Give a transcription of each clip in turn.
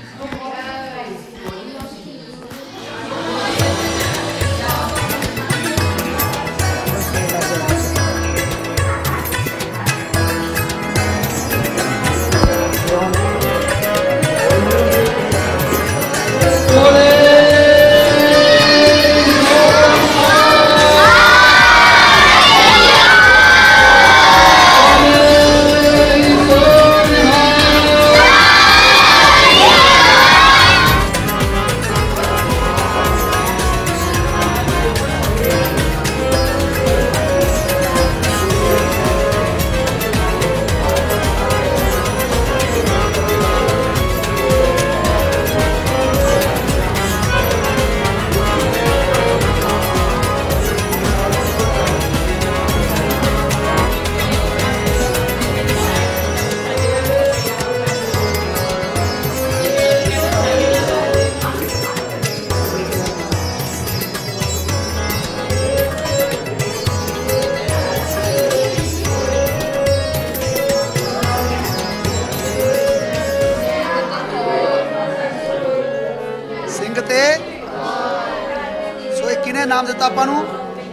नाम दिता आपा नू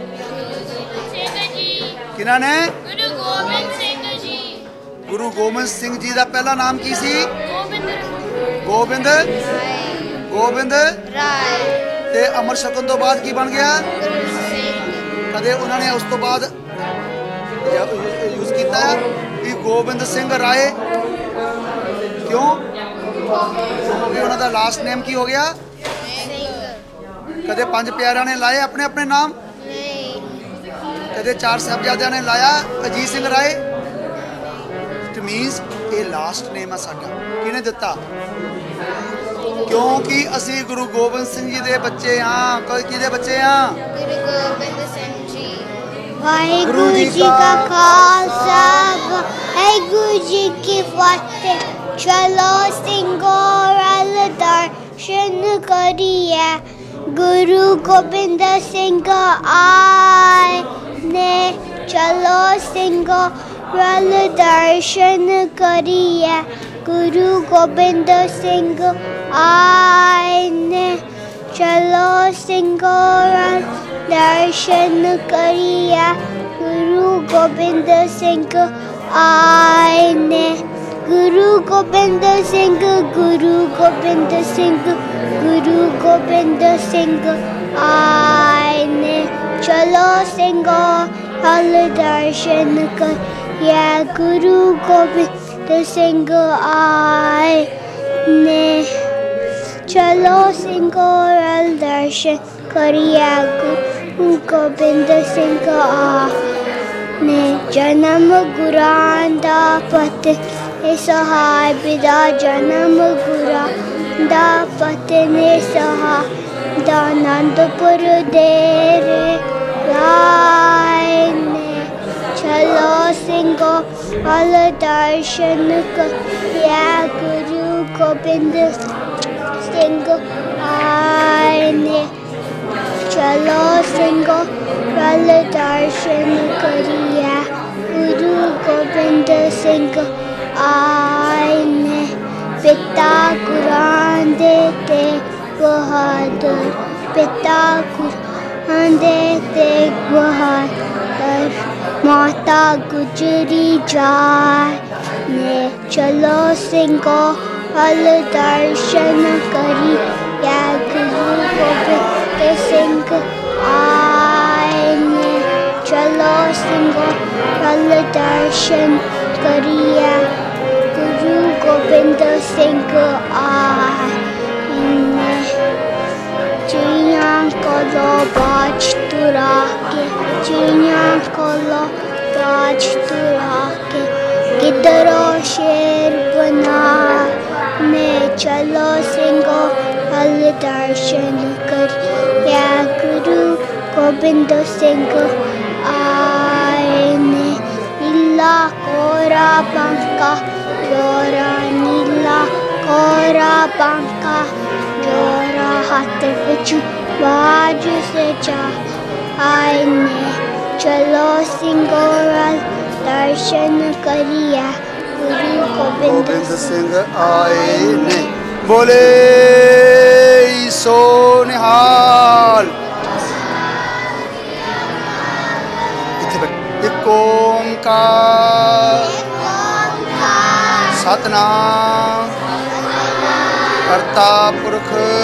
किन्हां ने? गुरु गोबिंद सिंह जी का पहला नाम की सी? गोबिंद गोबिंद राय। ते अमर छकन तो बाद की बन गया? कदे उन्होंने उस तो बाद यूज किया कि गोबिंद सिंह राय? क्यों? क्योंकि उन्होंने लास्ट नेम की हो गया? कदे पंज प्यारिਆਂ ने लाए अपने अपने नाम? कदे चार साहबजादियां ने लाया अजीत सिंह राय? इट मीनस ये लास्ट नेम है साडा। किने दिता? क्योंकि असी गुरु गोबिंद सिंह जी दे बच्चे हाँ। किहदे बच्चे हाँ? गुरु गोबिंद सिंह जी। वाहिगुरु जी का खालसा वाहिगुरु जी की फतेह। चलो सिंघो रल दर्शन करिए गुरु गोबिंद सिंह आए ने। चलो सिंघो रल दर्शन करिए गुरु गोबिंद सिंह आए ने। चलो सिंघो रल दर्शन करिए गुरु गोबिंद सिंह आए ने। गुरु गोबिंद सिंह गुरु गोबिंद सिंह गुरु गोबिंद सिंह आए ने। चलो सिंघो रल दर्शन करिए गुरु गोबिंद सिंह आए ने। चलो सिंघो रल दर्शन करिए गुरु गोबिंद सिंह आए ने। जन्म गुरां दा फतेह सहाय पिता जन्म गुरा दा फतेह ने सहाय आनंदपुर देरे राय ने। चलो सिंघो रल दर्शन करिए गुरु गोबिंद सिंह आए ने। चलो सिंघो रल दर्शन करिए गुरु गोबिंद सिंह आए ने। पिता कुरान देते बहादुर पिता कुरान देते बहादुर माता गुजरी जाए ने। चलो सिंघो रल दर्शन करिए गुरु गोबिंद सिंह आए ने। चलो सिंघो रल दर्शन करिए गुरु गोबिंद सिंह आए ने। चिड़िया को बाज तुरा के चिड़िया को बाज तुरा के गिद्धरो शेर बना ने। चलो सिंघो रल दर्शन करिए गुरु गोबिंद सिंह आए ने। नीला कोरा पंखा जोरा नीला कोरा पंखा जोरा हाथ विच बाज से जा आए ने। चलो सिंघो रल दर्शन करिए गुरु गोबिंद सिंह आए ने। बोले सो निहाल। एक ओंकार सतनाम करता पुरख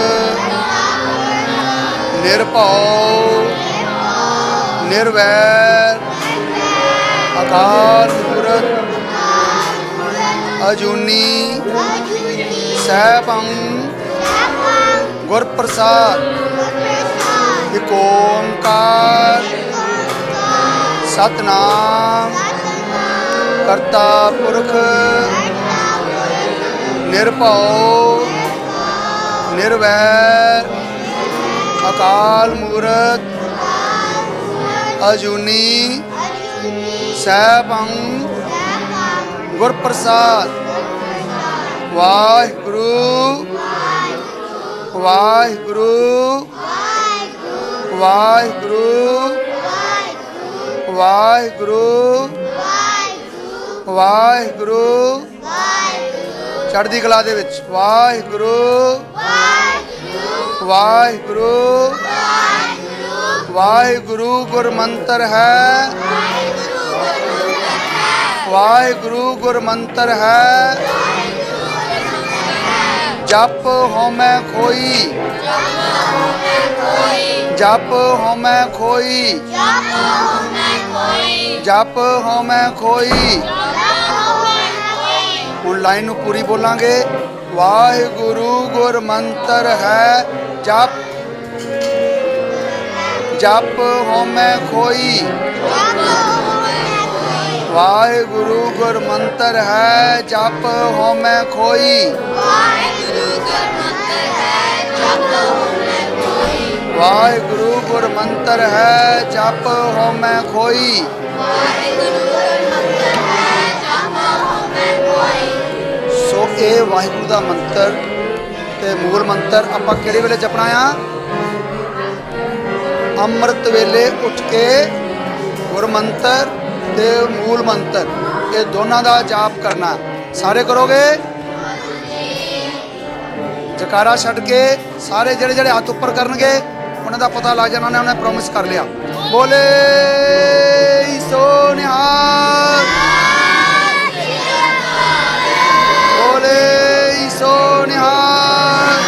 निर्भव निर्वैर अकाल मूरत अजूनी सैभं गुर प्रसाद। एक ओंकार सतनाम करता पुरख निर्भव निर्वैर अकाल मूरत अजूनी सैभं गुर प्रसाद। वाहिगुरु वाहिगुरु वाहिगुरु वाहिगुरु वाहिगुरु। चढ़दी कला दे विच वाहिगुरु वाहिगुरु वाहिगुरु गुर मंत्र है। वाहिगुरु गुर मंत्र है। जप होमै खोई जप होमै खोई जप होमै खोई। हुण लाइन पूरी बोलांगे। वाहिगुरु गुर मंत्र है जप जप होमै खोई। वाहिगुरु गुर मंत्र है जप होमै खोई। वाहिगुरु गुर मंत्र है जप होमै खोई। सो ये वाहिगुरु का मंत्र ते मूल मंत्र आपां किहड़े वेले जपना आ? अमृत वेले उठ के गुर मंत्र ते मूल मंत्र ये दोनों का जाप करना। सारे करोगे? जकारा छड़ के सारे जेड़े जेड़े हाथ उपर करनगे उन्हां दा पता लग जाना उन्हें प्रॉमिस कर लिया। बोले सो निहाल बोले सो निहाल।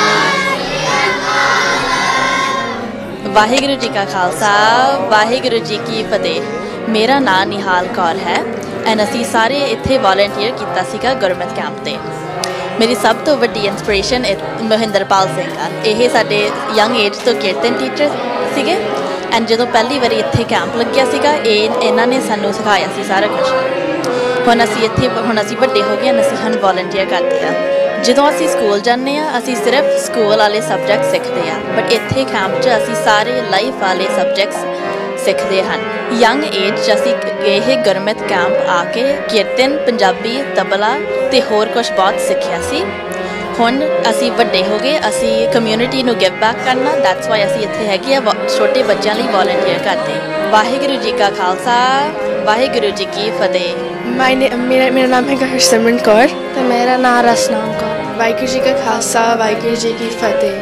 वाहिगुरु जी का खालसा वाहिगुरु जी की फतेह। मेरा नाम निहाल कौर है एंड असी सारे इत्थे वॉलंटियर किया सीगा गुरमत कैंप ते। मेरी सब तो वड्डी इंस्पिरेशन मोहिंदरपाल सिंह आ। ये साडे यंग एज तो कीर्तन टीचर सीगे एंड जो पहली बारी इत्थे कैंप लग्या सीगा इन्हां ने सानू सिखाया सी सारा कुछ। हुण असी इत्थे हुण असी वड्डे हो गए असी हुण वॉलंटियर करते हैं। ਜਦੋਂ ਅਸੀਂ ਸਕੂਲ ਜਾਂਦੇ ਆ ਅਸੀਂ ਸਿਰਫ ਸਕੂਲ ਵਾਲੇ ਸਬਜੈਕਟ ਸਿੱਖਦੇ ਆ ਬਟ ਇੱਥੇ ਕੈਂਪ 'ਚ ਅਸੀਂ ਸਾਰੇ ਲਾਈਫ ਵਾਲੇ ਸਬਜੈਕਟਸ ਸਿੱਖਦੇ ਹਨ। ਯੰਗ ਏਜ 'ਚ ਅਸੀਂ ਇਹ ਗੁਰਮਤ ਕੈਂਪ ਆ ਕੇ ਕੀਰਤਨ ਪੰਜਾਬੀ ਤਬਲਾ ਤੇ ਹੋਰ ਕੁਝ ਬਹੁਤ ਸਿੱਖਿਆ ਸੀ। ਹੁਣ ਅਸੀਂ ਵੱਡੇ ਹੋ ਗਏ ਅਸੀਂ ਕਮਿਊਨਿਟੀ ਨੂੰ ਗਿਵ ਬੈਕ ਕਰਨਾ ਦੈਟਸ ਵਾਈ ਅਸੀਂ ਇੱਥੇ ਹੈਗੇ ਆ ਛੋਟੇ ਬੱਚਿਆਂ ਲਈ ਵॉलंटियर ਕਰਦੇ। ਵਾਹਿਗੁਰੂ ਜੀ ਕਾ ਖਾਲਸਾ ਵਾਹਿਗੁਰੂ ਜੀ ਕੀ ਫਤਿਹ। मेरा नाम है हरसिमरन कौर तो मेरा नाम रसनाम कौर। वाहिगुरू जी का खालसा वाहिगुरू जी की फतेह।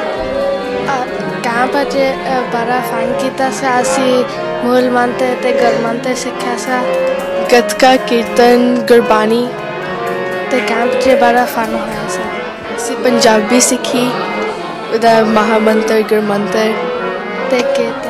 कैंप बड़ा फन किया असी मूल मंत्र ते गुर मंत्र सिक्ख्या सा गतका कीर्तन गुरबाणी ते कैंप च बड़ा फन होया सा। असी पंजाबी सीखी उदा महामंत्र गुरमंत्र ते कीर्तन।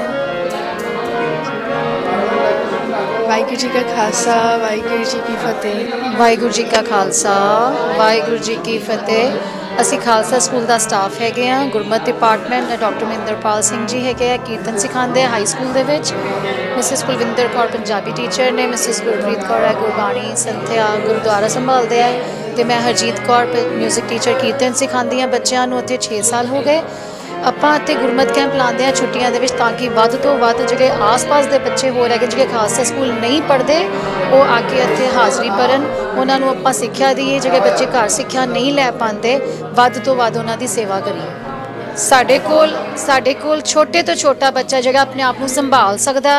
वाहिगुरू जी का खालसा वाहिगुरू जी की फतेह। वाहिगुरू जी का खालसा वाहिगुरू जी की फतेह। असी खालसा स्कूल का स्टाफ है गुरमत डिपार्टमेंट डॉक्टर महिंदरपाल सिंह जी है कीर्तन सिखाते हैं हाई स्कूल के। मिसिस कुलविंदर कौर पंजाबी टीचर ने मिसिस गुरप्रीत कौर है गुरबाणी संथਿਆ गुरुद्वारा संभालते हैं तो मैं हरजीत कौर म्यूजिक टीचर कीर्तन सिखाती हाँ बच्चों को। उत्थे 6 साल हो गए ਆਪਾਂ ਇੱਥੇ ਗੁਰਮਤ ਕੈਂਪ ਲਾਉਂਦੇ ਹਾਂ ਛੁੱਟੀਆਂ ਦੇ ਵਿੱਚ ਤਾਂ ਕਿ ਵੱਧ ਤੋਂ ਵੱਧ ਜਿਹੜੇ ਆਸ-ਪਾਸ ਦੇ ਬੱਚੇ ਹੋ ਰਹੇ ਜਿਹੜੇ ਖਾਲਸਾ ਸਕੂਲ ਨਹੀਂ ਪੜ੍ਹਦੇ ਉਹ ਆ ਕੇ ਇੱਥੇ ਹਾਜ਼ਰੀ ਭਰਨ ਉਹਨਾਂ ਨੂੰ ਆਪਾਂ ਸਿੱਖਿਆ ਦਈਏ। ਜਿਹੜੇ ਬੱਚੇ ਘਰ ਸਿੱਖਿਆ ਨਹੀਂ ਲੈ ਪਾਉਂਦੇ ਵੱਧ ਤੋਂ ਵੱਧ ਉਹਨਾਂ ਦੀ ਸੇਵਾ ਕਰੀਏ। ਸਾਡੇ ਕੋਲ ਛੋਟੇ ਤੋਂ ਛੋਟਾ ਬੱਚਾ ਜਿਹੜਾ ਆਪਣੇ ਆਪ ਨੂੰ ਸੰਭਾਲ ਸਕਦਾ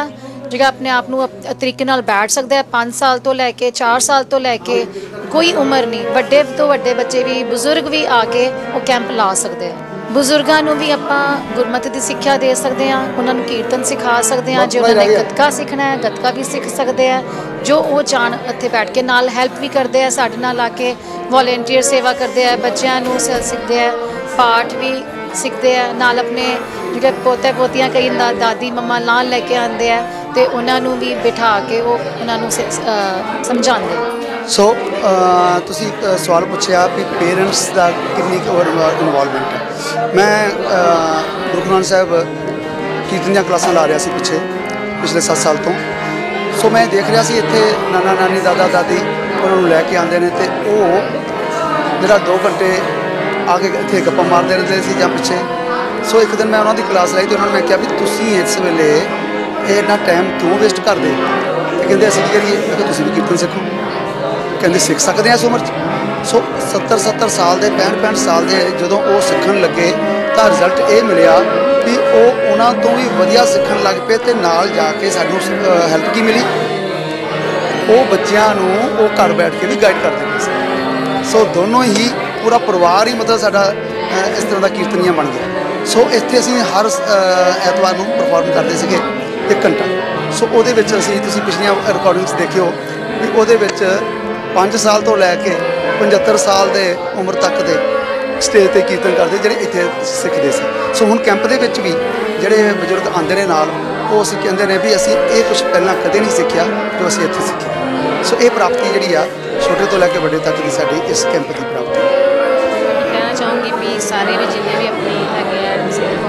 ਜਿਹੜਾ ਆਪਣੇ ਆਪ ਨੂੰ ਤਰੀਕੇ ਨਾਲ ਬੈਠ ਸਕਦਾ ਹੈ। 5 ਸਾਲ ਤੋਂ ਲੈ ਕੇ 4 ਸਾਲ ਤੋਂ ਲੈ ਕੇ ਕੋਈ ਉਮਰ ਨਹੀਂ, ਵੱਡੇ ਤੋਂ ਵੱਡੇ ਬੱਚੇ ਵੀ, ਬਜ਼ੁਰਗ ਵੀ ਆ ਕੇ ਉਹ ਕੈਂਪ ਲਾ ਸਕਦੇ ਆ। ਬਜ਼ੁਰਗਾਂ ਨੂੰ ਵੀ ਆਪਾਂ ਗੁਰਮਤਿ ਦੀ ਸਿੱਖਿਆ ਦੇ ਸਕਦੇ ਹਾਂ, ਉਹਨਾਂ ਨੂੰ ਕੀਰਤਨ ਸਿਖਾ ਸਕਦੇ ਹਾਂ। ਜੇ ਉਹਨਾਂ ਨੇ ਗੱਤਕਾ ਸਿੱਖਣਾ ਹੈ ਗੱਤਕਾ ਵੀ ਸਿੱਖ ਸਕਦੇ ਆ, ਜੋ ਉਹ ਚਾਹਣ ਇੱਥੇ ਬੈਠ ਕੇ। ਨਾਲ ਹੈਲਪ ਵੀ ਕਰਦੇ ਆ, ਸਾਡੇ ਨਾਲ ਆ ਕੇ ਵੋਲੰਟੀਅਰ ਸੇਵਾ ਕਰਦੇ ਆ, ਬੱਚਿਆਂ ਨੂੰ ਸਿੱਖਦੇ ਆ, ਪਾਠ ਵੀ ਸਿੱਖਦੇ ਆ। ਨਾਲ ਆਪਣੇ ਜਿਹੜੇ ਪੋਤੇ ਪੋਤੀਆਂ ਕਈ ਦਾਦੀ ਮੰਮਾ ਨਾਲ ਲੈ ਕੇ ਆਉਂਦੇ ਆ ਤੇ ਉਹਨਾਂ ਨੂੰ ਵੀ ਬਿਠਾ ਕੇ ਉਹ ਉਹਨਾਂ ਨੂੰ ਸਮਝਾਉਂਦੇ ਆ। ਸੋ ਤੁਸੀਂ ਸਵਾਲ ਪੁੱਛਿਆ ਵੀ ਪੇਰੈਂਟਸ ਦਾ ਕਿੰਨੀ ਕੁ ਇਨਵੋਲਵਮੈਂਟ ਹੈ। ਮੈਂ ਗੁਰੂ ਨਾਨਕ ਸਾਹਿਬ ਕੀਰਤਨ ਦੀਆਂ ਕਲਾਸਾਂ ਲਾ ਰਿਹਾ ਸੀ ਪਿਛਲੇ 7 ਸਾਲ ਤੋਂ। ਸੋ ਮੈਂ ਦੇਖ ਰਿਹਾ ਸੀ ਇੱਥੇ ਨਾਨਾ ਨਾਨੀ ਦਾਦਾ ਦਾਦੀ ਉਹਨਾਂ ਨੂੰ ਲੈ ਕੇ ਆਉਂਦੇ ਨੇ ਤੇ ਉਹ ਜਿਹੜਾ 2 ਘੰਟੇ ਆ ਕੇ ਇੱਥੇ ਗੱਪਾਂ ਮਾਰਦੇ ਰਹਿੰਦੇ ਸੀ ਜਾਂ ਪਿੱਛੇ। ਸੋ ਇੱਕ ਦਿਨ ਮੈਂ ਉਹਨਾਂ ਦੀ ਕਲਾਸ ਲਾਈ ਤੇ ਉਹਨਾਂ ਨੂੰ ਮੈਂ ਕਿਹਾ ਵੀ ਤੁਸੀਂ ਇਸ ਵੇਲੇ ਇਹ ਇੰਨਾ ਟਾਈਮ ਕਿਉਂ ਵੇਸਟ ਕਰਦੇ? ਤੇ ਕਹਿੰਦੇ ਅਸੀਂ ਕੀ ਕਰੀਏ? ਮੈਂ ਕਿਹਾ ਤੁਸੀਂ ਵੀ ਕੀਰਤਨ ਸਿੱਖੋ। ਕਹਿੰਦੇ ਸਿੱਖ ਸਕਦੇ ਹਾਂ ਇਸ ਉਮਰ 'ਚ। ਸੋ 70 ਸਾਲ ਦੇ 65 ਸਾਲ ਦੇ ਜਦੋਂ ਉਹ ਸਿੱਖਣ ਲੱਗੇ ਤਾਂ ਰਿਜ਼ਲਟ ਇਹ ਮਿਲਿਆ ਵੀ ਉਹ ਉਹਨਾਂ ਤੋਂ ਵੀ ਵਧੀਆ ਸਿੱਖਣ ਲੱਗ ਪਏ ਤੇ ਨਾਲ ਜਾ ਕੇ ਸਾਨੂੰ ਹੈਲਪ ਕੀ ਮਿਲੀ? ਉਹ ਬੱਚਿਆਂ ਨੂੰ ਉਹ ਘਰ ਬੈਠ ਕੇ ਵੀ ਗਾਈਡ ਕਰਦੇ ਪਏ ਸੀ। ਸੋ ਦੋਨੋਂ ਹੀ ਪੂਰਾ ਪਰਿਵਾਰ ਹੀ ਮਤਲਬ ਸਾਡਾ ਇਸ ਤਰ੍ਹਾਂ ਦਾ ਕੀਰਤਨੀਆ ਬਣ ਗਿਆ। ਸੋ ਇੱਥੇ ਅਸੀਂ ਹਰ ਐਤਵਾਰ ਨੂੰ ਪਰਫਾਰਮ ਕਰਦੇ ਸੀਗੇ 1 ਘੰਟਾ। ਸੋ ਉਹਦੇ ਵਿੱਚ ਅਸੀਂ ਤੁਸੀਂ ਪਿਛਲੀਆਂ ਰਿਕਾਰਡਿੰਗਸ ਦੇਖਿਓ ਵੀ ਉਹਦੇ ਵਿੱਚ 5 ਸਾਲ ਤੋਂ ਲੈ ਕੇ 75 ਸਾਲ ਦੇ ਉਮਰ ਤੱਕ ਦੇ ਸਟੇਜ 'ਤੇ ਕੀਰਤਨ ਕਰਦੇ ਜਿਹੜੇ ਇੱਥੇ ਸਿੱਖਦੇ ਸੀ। ਸੋ ਹੁਣ ਕੈਂਪ ਦੇ ਵਿੱਚ ਵੀ ਜਿਹੜੇ ਬਜ਼ੁਰਗ ਆਉਂਦੇ ਨੇ ਨਾਲ, ਉਹ ਅਸੀਂ ਕਹਿੰਦੇ ਨੇ ਵੀ ਅਸੀਂ ਇਹ ਕੁਝ ਪਹਿਲਾਂ ਕਦੇ ਨਹੀਂ ਸਿੱਖਿਆ ਜੋ ਅਸੀਂ ਇੱਥੇ ਸਿੱਖਿਆ। ਸੋ ਇਹ ਪ੍ਰਾਪਤੀ ਜਿਹੜੀ ਆ ਛੋਟੇ ਤੋਂ ਲੈ ਕੇ ਵੱਡੇ ਤੱਕ ਦੀ ਸਾਡੀ ਇਸ ਕੈਂਪ ਦੀ ਪ੍ਰਾਪਤੀ। ਕਹਿਣਾ ਚਾਹੂੰਗੀ ਵੀ ਸਾਰੇ ਵੀ ਜਿੰਨੇ ਵੀ ਆਪਣੀ ਹੈਗੇ ਆ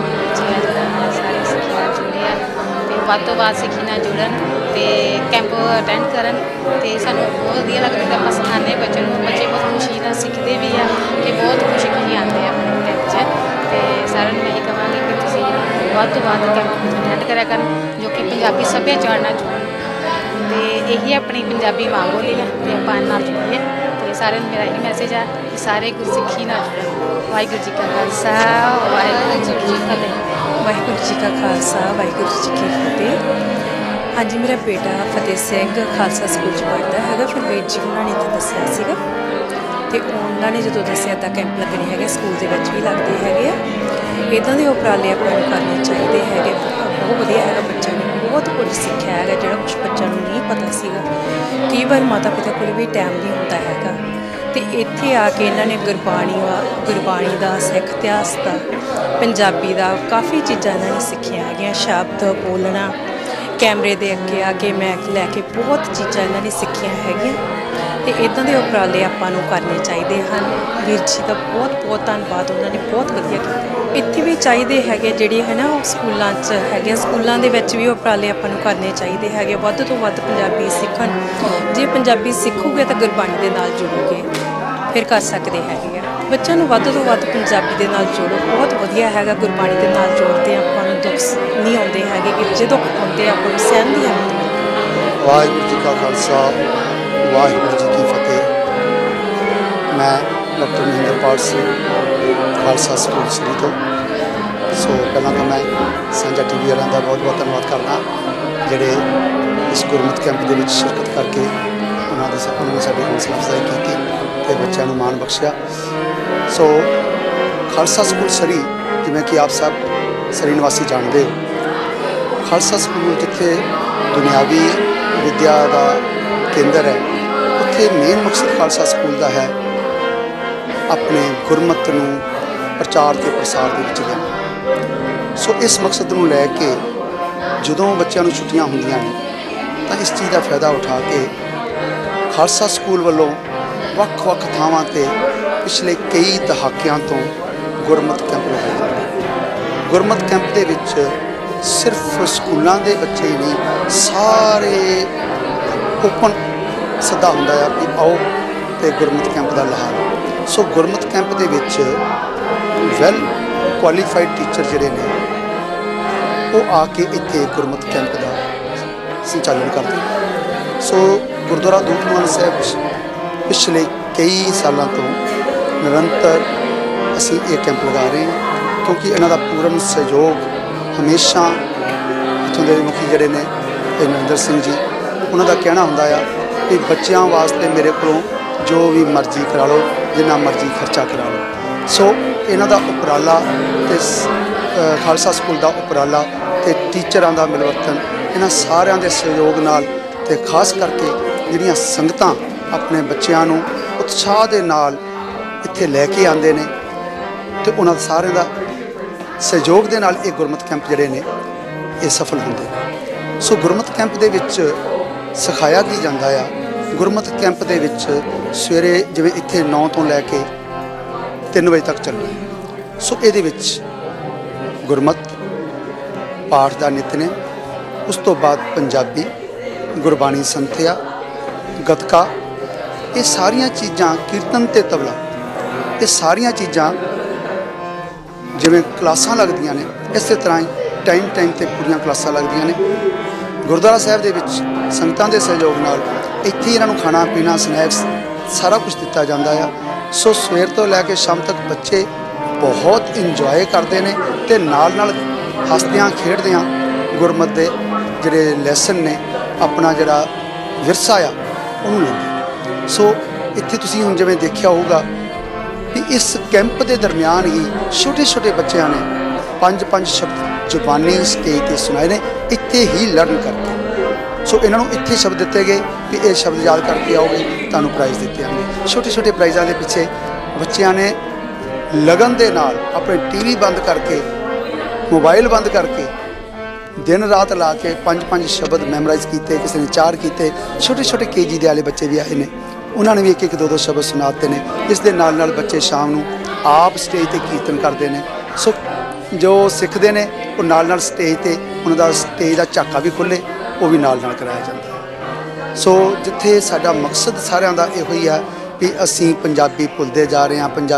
ਸਾਰੇ ਸਿੱਖੀ ਨਾਲ ਜੁੜੇ ਆ ਅਤੇ ਵੱਧ ਤੋਂ ਵੱਧ ਸਿੱਖੀ ਨਾਲ ਜੁੜਨ ਅਤੇ ਕੈਂਪ ਅਟੈਂਡ ਕਰਨ। ਅਤੇ ਸਾਨੂੰ ਬਹੁਤ ਵਧੀਆ ਲੱਗਦਾ ਕਿ ਆਪਾਂ ਸਿਖਾਉਂਦੇ ਬੱਚੇ ਨੂੰ, ਬੱਚੇ ਬਹੁਤ ਖੁਸ਼ੀ ਨਾਲ ਸਿੱਖਦੇ ਵੀ ਆ ਅਤੇ ਬਹੁਤ ਖੁਸ਼ੀ ਆਉਂਦੇ ਆ ਆਪਣੇ ਕੈਂਪ 'ਚ। ਅਤੇ ਸਾਰਿਆਂ ਨੂੰ ਇਹੀ ਕਹਾਂਗੇ ਕਿ ਤੁਸੀਂ ਵੱਧ ਤੋਂ ਵੱਧ ਕੈਂਪ ਅਟੈਂਡ ਕਰਿਆ ਕਰਨ ਜੋ ਕਿ ਪੰਜਾਬੀ ਸੱਭਿਆਚਾਰ ਨਾਲ ਜੁੜਨ। ਅਤੇ ਇਹੀ ਆਪਣੀ ਪੰਜਾਬੀ ਮਾਂ ਬੋਲੀ ਹੈ ਅਤੇ ਆਪਾਂ ਨਾਲ ਜੁੜੀਏ। ਅਤੇ ਸਾਰਿਆਂ ਨੂੰ ਮੇਰਾ ਇਹੀ ਮੈਸੇਜ ਹੈ ਕਿ ਸਾਰੇ ਗੁਰਸਿੱਖੀ ਨਾਲ ਜੁੜਨ। ਵਾਹਿਗੁਰੂ ਜੀ ਕਾ ਖਾਲਸਾ ਵਾਹਿਗੁਰੂ ਜੀ ਕੀ ਫਤਿਹ। ਵਾਹਿਗੁਰੂ ਜੀ ਕਾ ਖਾਲਸਾ ਵਾਹਿਗੁਰੂ ਜੀ ਕੀ ਫਤਿਹ। ਹਾਂਜੀ, ਮੇਰਾ ਬੇਟਾ ਫਤਿਹ ਸਿੰਘ ਖਾਲਸਾ ਸਕੂਲ 'ਚ ਪੜ੍ਹਦਾ ਹੈਗਾ। ਫਿਰ ਵੀਰ ਜੀ ਉਹਨਾਂ ਨੇ ਇੱਥੇ ਦੱਸਿਆ ਸੀਗਾ ਅਤੇ ਉਹਨਾਂ ਨੇ ਜਦੋਂ ਦੱਸਿਆ ਤਾਂ ਕੈਂਪ ਲੱਗਣੇ ਹੈਗੇ, ਸਕੂਲ ਦੇ ਵਿੱਚ ਵੀ ਲੱਗਦੇ ਹੈਗੇ ਆ। ਇੱਦਾਂ ਦੇ ਉਪਰਾਲੇ ਆਪਾਂ ਨੂੰ ਕਰਨੇ ਚਾਹੀਦੇ ਹੈਗੇ। ਬਹੁਤ ਵਧੀਆ ਹੈਗਾ, ਬੱਚਿਆਂ ਨੇ ਬਹੁਤ ਕੁਝ ਸਿੱਖਿਆ ਹੈਗਾ ਜਿਹੜਾ ਕੁਛ ਬੱਚਿਆਂ ਨੂੰ ਨਹੀਂ ਪਤਾ ਸੀਗਾ। ਕਈ ਵਾਰ ਮਾਤਾ ਪਿਤਾ ਕੋਲ ਵੀ ਟਾਈਮ ਨਹੀਂ ਹੁੰਦਾ ਹੈਗਾ ਅਤੇ ਇੱਥੇ ਆ ਕੇ ਇਹਨਾਂ ਨੇ ਗੁਰਬਾਣੀ ਦਾ, ਸਿੱਖ ਇਤਿਹਾਸ ਦਾ, ਪੰਜਾਬੀ ਦਾ ਕਾਫੀ ਚੀਜ਼ਾਂ ਇਹਨਾਂ ਨੇ ਸਿੱਖੀਆਂ ਹੈਗੀਆਂ। ਸ਼ਬਦ ਬੋਲਣਾ, ਕੈਮਰੇ ਦੇ ਅੱਗੇ ਆ ਕੇ ਮੈਕ ਲੈ ਕੇ ਬਹੁਤ ਚੀਜ਼ਾਂ ਇਹਨਾਂ ਨੇ ਸਿੱਖੀਆਂ ਹੈਗੀਆਂ। ਅਤੇ ਇੱਦਾਂ ਦੇ ਉਪਰਾਲੇ ਆਪਾਂ ਨੂੰ ਕਰਨੇ ਚਾਹੀਦੇ ਹਨ। ਵੀਰ ਜੀ ਦਾ ਬਹੁਤ ਬਹੁਤ ਧੰਨਵਾਦ, ਉਹਨਾਂ ਨੇ ਬਹੁਤ ਵਧੀਆ ਕੀਤਾ। ਇੱਥੇ ਵੀ ਚਾਹੀਦੇ ਹੈਗੇ ਜਿਹੜੇ ਹੈ ਨਾ ਉਹ ਸਕੂਲਾਂ 'ਚ ਹੈਗੇ, ਸਕੂਲਾਂ ਦੇ ਵਿੱਚ ਵੀ ਉਪਰਾਲੇ ਆਪਾਂ ਨੂੰ ਕਰਨੇ ਚਾਹੀਦੇ ਹੈਗੇ। ਵੱਧ ਤੋਂ ਵੱਧ ਪੰਜਾਬੀ ਸਿੱਖਣ। ਜੇ ਪੰਜਾਬੀ ਸਿੱਖੋਗੇ ਤਾਂ ਗੁਰਬਾਣੀ ਦੇ ਨਾਲ ਜੁੜੋਗੇ, ਫਿਰ ਕਰ ਸਕਦੇ ਹੈਗੇ ਆ। ਬੱਚਿਆਂ ਨੂੰ ਵੱਧ ਤੋਂ ਵੱਧ ਪੰਜਾਬੀ ਦੇ ਨਾਲ ਜੋੜੋ, ਬਹੁਤ ਵਧੀਆ ਹੈਗਾ। ਗੁਰਬਾਣੀ ਦੇ ਨਾਲ ਜੋੜਦੇ ਆਪਾਂ ਨੂੰ ਦੁੱਖ ਨਹੀਂ ਆਉਂਦੇ ਹੈਗੇ ਕਿ ਜੇ ਦੁੱਖ ਆਉਂਦੇ ਆਪਾਂ ਨੂੰ ਸਹਿਣ ਨਹੀਂ ਆਉਂਦੇ। ਵਾਹਿਗੁਰੂ ਜੀ ਕਾ ਖਾਲਸਾ ਵਾਹਿਗੁਰੂ ਜੀ ਕੀ ਫਤਿਹ। ਮੈਂ ਡਾਕਟਰ ਮਹਿੰਦਰਪਾਲ ਸਿੰਘ ਖਾਲਸਾ ਸਕੂਲ ਸਰੀ ਤੋਂ। ਸੋ ਪਹਿਲਾਂ ਤਾਂ ਮੈਂ ਸਾਂਝਾ TV ਵਾਲਿਆਂ ਦਾ ਬਹੁਤ ਬਹੁਤ ਧੰਨਵਾਦ ਕਰਦਾ ਜਿਹੜੇ ਇਸ ਗੁਰਮਤਿ ਕੈਂਪ ਦੇ ਵਿੱਚ ਸ਼ਿਰਕਤ ਕਰਕੇ ਉਹਨਾਂ ਨੇ ਸਾਡੀ ਹੌਸਲਾ ਅਫਜ਼ਾਈ ਕੀਤੀ ਅਤੇ ਬੱਚਿਆਂ ਨੂੰ ਮਾਣ ਬਖਸ਼ਿਆ। ਸੋ ਖਾਲਸਾ ਸਕੂਲ ਸਰੀ, ਜਿਵੇਂ ਕਿ ਆਪ ਸਭ ਸਰੀ ਨਿਵਾਸੀ ਜਾਣਦੇ ਹੋ, ਖਾਲਸਾ ਸਕੂਲ ਜਿੱਥੇ ਦੁਨਿਆਵੀ ਵਿੱਦਿਆ ਦਾ ਕੇਂਦਰ ਹੈ, ਉੱਥੇ ਮੇਨ ਮਕਸਦ ਖਾਲਸਾ ਸਕੂਲ ਦਾ ਹੈ ਆਪਣੇ ਗੁਰਮਤਿ ਨੂੰ ਪ੍ਰਚਾਰ ਅਤੇ ਪ੍ਰਸਾਰ ਦੇ ਵਿੱਚ ਲਿਆਉਣਾ। ਸੋ ਇਸ ਮਕਸਦ ਨੂੰ ਲੈ ਕੇ ਜਦੋਂ ਬੱਚਿਆਂ ਨੂੰ ਛੁੱਟੀਆਂ ਹੁੰਦੀਆਂ ਨੇ ਤਾਂ ਇਸ ਚੀਜ਼ ਦਾ ਫਾਇਦਾ ਉਠਾ ਕੇ ਖਾਲਸਾ ਸਕੂਲ ਵੱਲੋਂ ਵੱਖ-ਵੱਖ ਥਾਵਾਂ 'ਤੇ ਪਿਛਲੇ ਕਈ ਦਹਾਕਿਆਂ ਤੋਂ ਗੁਰਮਤਿ ਕੈਂਪ ਲਗਾਏ ਜਾਂਦੇ ਨੇ। ਗੁਰਮਤਿ ਕੈਂਪ ਦੇ ਵਿੱਚ ਸਿਰਫ ਸਕੂਲਾਂ ਦੇ ਬੱਚੇ ਹੀ ਨਹੀਂ, ਸਾਰੇ ਓਪਨ ਸੱਦਾ ਹੁੰਦਾ ਆ ਕਿ ਆਓ ਅਤੇ ਗੁਰਮਤਿ ਕੈਂਪ ਦਾ ਲਾਹਾ ਲਓ। ਸੋ ਗੁਰਮਤਿ ਕੈਂਪ ਦੇ ਵਿੱਚ ਵੈਲ ਕੁਆਲੀਫਾਈਡ ਟੀਚਰ ਜਿਹੜੇ ਨੇ ਉਹ ਆ ਕੇ ਇੱਥੇ ਗੁਰਮਤਿ ਕੈਂਪ ਦਾ ਸੰਚਾਲਨ ਕਰਦੇ ਨੇ। ਸੋ ਗੁਰਦੁਆਰਾ ਦੂਖਨਿਵਾਰਨ ਸਾਹਿਬ ਪਿਛਲੇ ਕਈ ਸਾਲਾਂ ਤੋਂ ਨਿਰੰਤਰ ਅਸੀਂ ਇਹ ਕੈਂਪ ਲਗਾ ਰਹੇ ਹਾਂ, ਕਿਉਂਕਿ ਇਹਨਾਂ ਦਾ ਪੂਰਨ ਸਹਿਯੋਗ ਹਮੇਸ਼ਾ ਇੱਥੋਂ ਦੇ ਮੁਖੀ ਜਿਹੜੇ ਨੇ ਤੇ ਨਰਿੰਦਰ ਸਿੰਘ ਜੀ, ਉਹਨਾਂ ਦਾ ਕਹਿਣਾ ਹੁੰਦਾ ਆ ਕਿ ਬੱਚਿਆਂ ਵਾਸਤੇ ਮੇਰੇ ਕੋਲੋਂ ਜੋ ਵੀ ਮਰਜ਼ੀ ਕਰਾ ਲਓ, ਜਿੰਨਾ ਮਰਜ਼ੀ ਖਰਚਾ ਕਰਾ ਲਓ। ਸੋ ਇਹਨਾਂ ਦਾ ਉਪਰਾਲਾ ਤੇ ਖਾਲਸਾ ਸਕੂਲ ਦਾ ਉਪਰਾਲਾ ਤੇ ਟੀਚਰਾਂ ਦਾ ਮਿਲਵਰਤਨ, ਇਹਨਾਂ ਸਾਰਿਆਂ ਦੇ ਸਹਿਯੋਗ ਨਾਲ ਤੇ ਖਾਸ ਕਰਕੇ ਜਿਹੜੀਆਂ ਸੰਗਤਾਂ ਆਪਣੇ ਬੱਚਿਆਂ ਨੂੰ ਉਤਸ਼ਾਹ ਦੇ ਨਾਲ ਇੱਥੇ ਲੈ ਕੇ ਆਉਂਦੇ ਨੇ ਤੇ ਉਹਨਾਂ ਸਾਰਿਆਂ ਦਾ ਸਹਿਯੋਗ ਦੇ ਨਾਲ ਇਹ ਗੁਰਮਤਿ ਕੈਂਪ ਜਿਹੜੇ ਨੇ ਇਹ ਸਫਲ ਹੁੰਦੇ ਨੇ। ਸੋ ਗੁਰਮਤਿ ਕੈਂਪ ਦੇ ਵਿੱਚ ਸਿਖਾਇਆ ਕੀ ਜਾਂਦਾ ਆ, ਗੁਰਮਤਿ ਕੈਂਪ ਦੇ ਵਿੱਚ ਸਵੇਰੇ ਜਿਵੇਂ ਇੱਥੇ 9 ਤੋਂ ਲੈ ਕੇ 3 ਵਜੇ ਤੱਕ ਚੱਲਣਾ। ਸੋ ਇਹਦੇ ਵਿੱਚ ਗੁਰਮਤਿ ਪਾਠ ਦਾ ਨਿਤਨੇਮ, ਉਸ ਤੋਂ ਬਾਅਦ ਪੰਜਾਬੀ, ਗੁਰਬਾਣੀ ਸੰਥਿਆ, ਗੱਤਕਾ, ਇਹ ਸਾਰੀਆਂ ਚੀਜ਼ਾਂ, ਕੀਰਤਨ ਤੇ ਤਬਲਾ, ਇਹ ਸਾਰੀਆਂ ਚੀਜ਼ਾਂ ਜਿਵੇਂ ਕਲਾਸਾਂ ਲੱਗਦੀਆਂ ਨੇ ਇਸੇ ਤਰ੍ਹਾਂ ਹੀ ਟਾਈਮ ਤੇ ਪੂਰੀਆਂ ਕਲਾਸਾਂ ਲੱਗਦੀਆਂ ਨੇ। ਗੁਰਦੁਆਰਾ ਸਾਹਿਬ ਦੇ ਵਿੱਚ ਸੰਗਤਾਂ ਦੇ ਸਹਿਯੋਗ ਨਾਲ ਇੱਥੇ ਇਹਨਾਂ ਨੂੰ ਖਾਣਾ ਪੀਣਾ, ਸਨੈਕਸ ਸਾਰਾ ਕੁਝ ਦਿੱਤਾ ਜਾਂਦਾ ਆ। ਸੋ ਸਵੇਰ ਤੋਂ ਲੈ ਕੇ ਸ਼ਾਮ ਤੱਕ ਬੱਚੇ ਬਹੁਤ ਇੰਜੋਏ ਕਰਦੇ ਨੇ ਤੇ ਨਾਲ ਹੱਸਦਿਆਂ ਖੇਡਦਿਆਂ ਗੁਰਮਤਿ ਦੇ ਜਿਹੜੇ ਲੈਸਨ ਨੇ, ਆਪਣਾ ਜਿਹੜਾ ਵਿਰਸਾ ਆ ਉਹਨੂੰ ਲੈਂਦੇ। ਸੋ ਇੱਥੇ ਤੁਸੀਂ ਹੁਣ ਜਿਵੇਂ ਦੇਖਿਆ ਹੋਊਗਾ ਵੀ ਇਸ ਕੈਂਪ ਦੇ ਦਰਮਿਆਨ ਹੀ ਛੋਟੇ ਬੱਚਿਆਂ ਨੇ 5 ਸ਼ਬਦ ਜ਼ੁਬਾਨੀ ਸਟੇਜ 'ਤੇ ਸੁਣਾਏ ਨੇ, ਇੱਥੇ ਹੀ ਲਰਨ ਕਰਕੇ। ਸੋ ਇਹਨਾਂ ਨੂੰ ਇੱਥੇ ਸ਼ਬਦ ਦਿੱਤੇ ਗਏ ਵੀ ਇਹ ਸ਼ਬਦ ਯਾਦ ਕਰਕੇ ਆਓਗੇ, ਤੁਹਾਨੂੰ ਪ੍ਰਾਈਜ਼ ਦਿੱਤੇ ਜਾਣਗੇ। ਛੋਟੇ ਪ੍ਰਾਈਜ਼ਾਂ ਦੇ ਪਿੱਛੇ ਬੱਚਿਆਂ ਨੇ ਲਗਨ ਦੇ ਨਾਲ ਆਪਣੇ ਟੀਵੀ ਬੰਦ ਕਰਕੇ, ਮੋਬਾਈਲ ਬੰਦ ਕਰਕੇ, ਦਿਨ ਰਾਤ ਲਾ ਕੇ 5 ਸ਼ਬਦ ਮੈਮੋਰਾਈਜ਼ ਕੀਤੇ, ਕਿਸੇ ਨੇ 4 ਕੀਤੇ। ਛੋਟੇ KG ਦੇ ਵਾਲੇ ਬੱਚੇ ਵੀ ਆਏ ਨੇ, ਉਹਨਾਂ ਨੇ ਵੀ 1-2 ਸ਼ਬਦ ਸੁਣਾਤੇ ਨੇ। ਇਸ ਦੇ ਨਾਲ ਬੱਚੇ ਸ਼ਾਮ ਨੂੰ ਆਪ ਸਟੇਜ 'ਤੇ ਕੀਰਤਨ ਕਰਦੇ ਨੇ। ਸੋ ਜੋ ਸਿੱਖਦੇ ਨੇ ਉਹ ਨਾਲ ਸਟੇਜ 'ਤੇ ਉਹਨਾਂ ਦਾ ਸਟੇਜ ਦਾ ਝਾਕਾ ਵੀ ਖੁੱਲ੍ਹੇ, ਉਹ ਵੀ ਨਾਲ ਕਰਾਇਆ ਜਾਂਦਾ। ਸੋ ਜਿੱਥੇ ਸਾਡਾ ਮਕਸਦ ਸਾਰਿਆਂ ਦਾ ਇਹੋ ਹੀ ਹੈ ਵੀ ਅਸੀਂ ਪੰਜਾਬੀ ਭੁੱਲਦੇ ਜਾ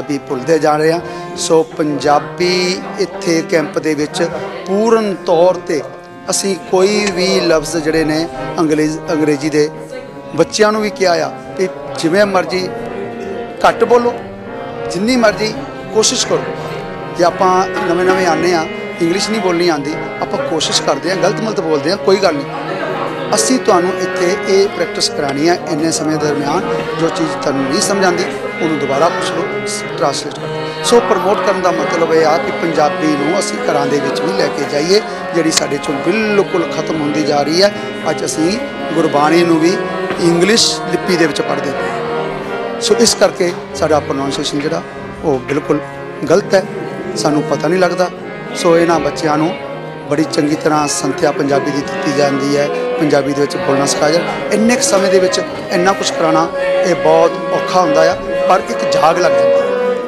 ਰਹੇ ਹਾਂ। ਸੋ ਪੰਜਾਬੀ ਇੱਥੇ ਕੈਂਪ ਦੇ ਵਿੱਚ ਪੂਰਨ ਤੌਰ 'ਤੇ ਅਸੀਂ ਕੋਈ ਵੀ ਲਫ਼ਜ਼ ਜਿਹੜੇ ਨੇ ਅੰਗਰੇਜ਼ੀ ਦੇ ਬੱਚਿਆਂ ਨੂੰ ਵੀ ਕਿਹਾ ਆ ਕਿ ਜਿਵੇਂ ਮਰਜ਼ੀ ਘੱਟ ਬੋਲੋ, ਜਿੰਨੀ ਮਰਜ਼ੀ ਕੋਸ਼ਿਸ਼ ਕਰੋ। ਜੇ ਆਪਾਂ ਨਵੇਂ ਆਉਂਦੇ ਹਾਂ, ਇੰਗਲਿਸ਼ ਨਹੀਂ ਬੋਲਣੀ ਆਉਂਦੀ, ਆਪਾਂ ਕੋਸ਼ਿਸ਼ ਕਰਦੇ ਹਾਂ, ਗਲਤ ਬੋਲਦੇ ਹਾਂ, ਕੋਈ ਗੱਲ ਨਹੀਂ। ਅਸੀਂ ਤੁਹਾਨੂੰ ਇੱਥੇ ਇਹ ਪ੍ਰੈਕਟਿਸ ਕਰਾਉਣੀ ਹੈ ਇੰਨੇ ਸਮੇਂ ਦਰਮਿਆਨ। ਜੋ ਚੀਜ਼ ਤੁਹਾਨੂੰ ਨਹੀਂ ਸਮਝ ਆਉਂਦੀ ਉਹਨੂੰ ਦੁਬਾਰਾ ਪੁੱਛ ਲਓ, ਟ੍ਰਾਂਸਲੇਟ ਕਰੋ। ਸੋ ਪ੍ਰਮੋਟ ਕਰਨ ਦਾ ਮਤਲਬ ਇਹ ਆ ਕਿ ਪੰਜਾਬੀ ਨੂੰ ਅਸੀਂ ਘਰਾਂ ਦੇ ਵਿੱਚ ਵੀ ਲੈ ਕੇ ਜਾਈਏ, ਜਿਹੜੀ ਸਾਡੇ ਚੋਂ ਬਿਲਕੁਲ ਖਤਮ ਹੁੰਦੀ ਜਾ ਰਹੀ ਹੈ। ਅੱਜ ਅਸੀਂ ਗੁਰਬਾਣੀ ਨੂੰ ਵੀ ਇੰਗਲਿਸ਼ ਲਿਪੀ ਦੇ ਵਿੱਚ ਪੜ੍ਹਦੇ ਹਾਂ। ਸੋ ਇਸ ਕਰਕੇ ਸਾਡਾ ਪ੍ਰੋਨਾਂਸੀਏਸ਼ਨ ਜਿਹੜਾ ਉਹ ਬਿਲਕੁਲ ਗਲਤ ਹੈ, ਸਾਨੂੰ ਪਤਾ ਨਹੀਂ ਲੱਗਦਾ। ਸੋ ਇਹਨਾਂ ਬੱਚਿਆਂ ਨੂੰ ਬੜੀ ਚੰਗੀ ਤਰ੍ਹਾਂ ਸੰਥਿਆ ਪੰਜਾਬੀ ਦੀ ਦਿੱਤੀ ਜਾਂਦੀ ਹੈ, ਪੰਜਾਬੀ ਦੇ ਵਿੱਚ ਬੋਲਣਾ ਸਿਖਾਇਆ ਜਾਂਦਾ। ਇੰਨੇ ਕੁ ਸਮੇਂ ਦੇ ਵਿੱਚ ਇੰਨਾ ਕੁਛ ਕਰਾਉਣਾ ਇਹ ਬਹੁਤ ਔਖਾ ਹੁੰਦਾ ਆ, ਪਰ ਇੱਕ ਜਾਗ ਲੱਗ ਜਾਂਦੀ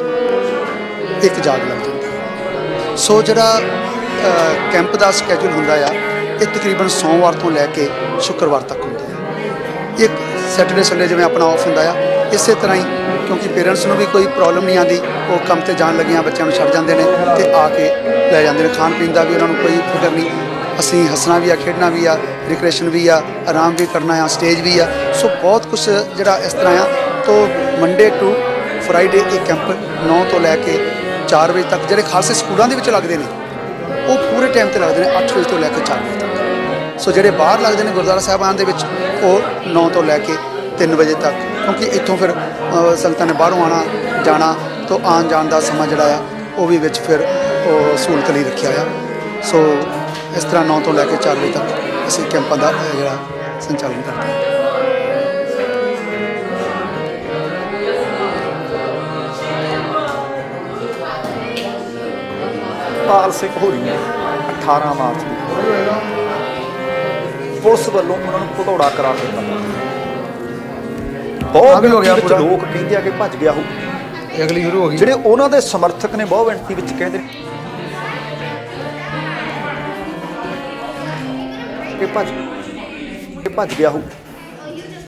ਹੈ, ਸੋ ਜਿਹੜਾ ਕੈਂਪ ਦਾ ਸਕੈਜੂਲ ਹੁੰਦਾ ਆ ਇਹ ਤਕਰੀਬਨ ਸੋਮਵਾਰ ਤੋਂ ਲੈ ਕੇ ਸ਼ੁੱਕਰਵਾਰ ਤੱਕ ਹੁੰਦਾ ਹੈ। ਇੱਕ ਸੈਟਰਡੇ ਸੰਡੇ ਜਿਵੇਂ ਆਪਣਾ ਆਫ ਹੁੰਦਾ ਆ, ਇਸੇ ਤਰ੍ਹਾਂ ਹੀ ਕਿਉਂਕਿ ਪੇਰੈਂਟਸ ਨੂੰ ਵੀ ਕੋਈ ਪ੍ਰੋਬਲਮ ਨਹੀਂ ਆਉਂਦੀ, ਉਹ ਕੰਮ ਤੇ ਜਾਣ ਲੱਗਿਆਂ ਬੱਚਿਆਂ ਨੂੰ ਛੱਡ ਜਾਂਦੇ ਨੇ ਤੇ ਆ ਕੇ ਲੈ ਜਾਂਦੇ ਨੇ। ਖਾਣ ਪੀਣ ਦਾ ਵੀ ਉਹਨਾਂ ਨੂੰ ਕੋਈ ਫਿਕਰ ਨਹੀਂ। ਅਸੀਂ ਹੱਸਣਾ ਵੀ ਆ, ਖੇਡਣਾ ਵੀ ਆ, ਰਿਕ੍ਰੀਏਸ਼ਨ ਵੀ ਆ, ਆਰਾਮ ਵੀ ਕਰਨਾ ਆ, ਸਟੇਜ ਵੀ ਆ। ਸੋ ਬਹੁਤ ਕੁਛ ਜਿਹੜਾ ਇਸ ਤਰ੍ਹਾਂ ਆ। ਤੋਂ ਮੰਡੇ ਟੂ ਫਰਾਈਡੇ ਇਹ ਕੈਂਪ 9 ਤੋਂ ਲੈ ਕੇ 4 ਵਜੇ ਤੱਕ ਜਿਹੜੇ ਖਾਲਸੇ ਸਕੂਲਾਂ ਦੇ ਵਿੱਚ ਲੱਗਦੇ ਨੇ ਉਹ ਪੂਰੇ ਟਾਈਮ 'ਤੇ ਲੱਗਦੇ ਨੇ, 8 ਵਜੇ ਤੋਂ ਲੈ ਕੇ 4 ਵਜੇ ਤੱਕ। ਸੋ ਜਿਹੜੇ ਬਾਹਰ ਲੱਗਦੇ ਨੇ ਗੁਰਦੁਆਰਾ ਸਾਹਿਬਾਨ ਦੇ ਵਿੱਚ ਉਹ 9 ਤੋਂ ਲੈ ਕੇ 3 ਵਜੇ ਤੱਕ, ਕਿਉਂਕਿ ਇੱਥੋਂ ਫਿਰ ਸੰਗਤਾਂ ਨੇ ਬਾਹਰੋਂ ਆਉਣਾ ਜਾਣਾ, ਤੋਂ ਆਉਣ ਜਾਣ ਦਾ ਸਮਾਂ ਜਿਹੜਾ ਆ ਉਹ ਵੀ ਵਿੱਚ ਫਿਰ ਉਹ ਸਹੂਲਤ ਲਈ ਰੱਖਿਆ ਆ। ਸੋ ਇਸ ਤਰ੍ਹਾਂ 9 ਤੋਂ ਲੈ ਕੇ 4 ਵਜੇ ਤੱਕ ਅਸੀਂ ਕੈਂਪਾਂ ਦਾ ਜਿਹੜਾ ਸੰਚਾਲਨ ਕਰਦੇ ਹਾਂ। ਪਾਲ ਸਿੰਘ ਹੋਰੀ 18 ਮਾਰਚ ਨੂੰ ਪੁਲਿਸ ਵੱਲੋਂ ਉਹਨਾਂ ਨੂੰ ਭਗੌੜਾ ਕਰਾ ਦਿੱਤਾ। ਬਹੁਤ ਵਿੱਚ ਲੋਕ ਕਹਿੰਦੇ ਆ ਕਿ ਭੱਜ ਗਿਆ ਹੋ, ਅਗਲੀ ਸ਼ੁਰੂ ਹੋ ਗਈ। ਜਿਹੜੇ ਉਹਨਾਂ ਦੇ ਸਮਰਥਕ ਨੇ ਬਹੁਤ ਗਿਣਤੀ ਵਿੱਚ ਕਹਿੰਦੇ ਕਿ ਭੱਜ ਗਿਆ ਹੋ।